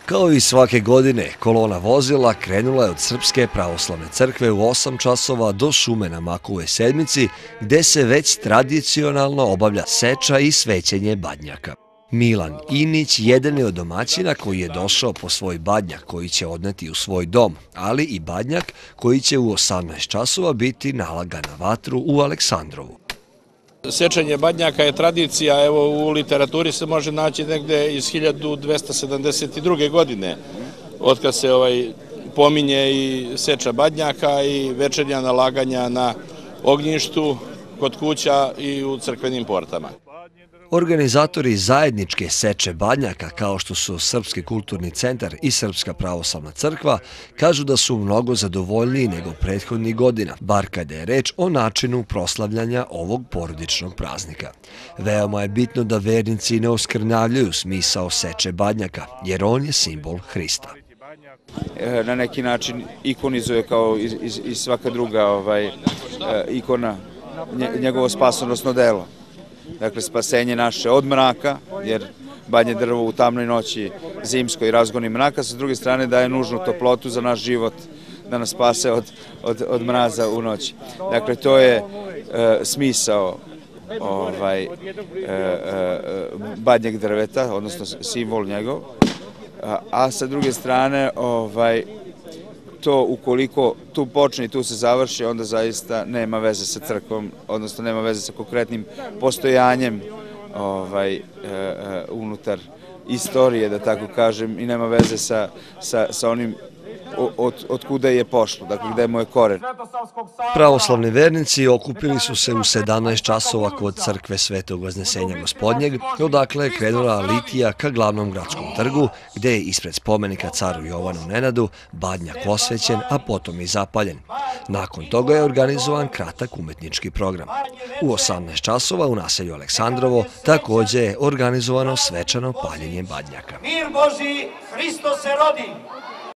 Kao i svake godine, kolona vozila krenula je od Srpske pravoslavne crkve u 8 časova do šume na Makovoj sedmici, gde se već tradicionalno obavlja seča i svećenje badnjaka. Milan Inić jedan je od domaćina koji je došao po svoj badnjak koji će odneti u svoj dom, ali i badnjak koji će u 18 časova biti nalagan na vatru u Aleksandrovu. Sečenje badnjaka je tradicija, evo u literaturi se može naći negde iz 1272. godine, otkad se pominje i seča badnjaka i večernja nalaganja na ognjištu, kod kuća i u crkvenim portama. Organizatori zajedničke seče badnjaka, kao što su Srpski kulturni centar i Srpska pravoslavna crkva, kažu da su mnogo zadovoljniji nego prethodnih godina, bar kada je reč o načinu proslavljanja ovog porodičnog praznika. Veoma je bitno da vernici ne oskrnavljaju smisao seče badnjaka, jer on je simbol Hrista. Na neki način ikonizuje kao i svaka druga ikona njegovo spasonosno delo. Dakle, spasenje naše od mraka, jer badnje drvo u tamnoj noći zimskoj razgoni mraka, sa druge strane daje nužnu toplotu za naš život, da nas spase od mraza u noći. Dakle, to je smisao badnjeg drveta, odnosno simbol njegov, a sa druge strane to ukoliko tu počne i tu se završi, onda zaista nema veze sa crkvom, odnosno nema veze sa konkretnim postojanjem unutar istorije, da tako kažem, i nema veze sa onim od kuda je pošlo, dakle gde mu je koren. Pravoslavni vernici okupili su se u 17 časova kod crkve Svetog Vaznesenja Gospodnjeg, odakle je krenula litija ka glavnom gradskom trgu, gde je ispred spomenika caru Jovanu Nenadu badnjak osvećen, a potom i zapaljen. Nakon toga je organizovan kratak umetnički program. U 18 časova u naselju Aleksandrovo takođe je organizovano svečano paljenje badnjaka. Mir Boži, Hristo se rodi!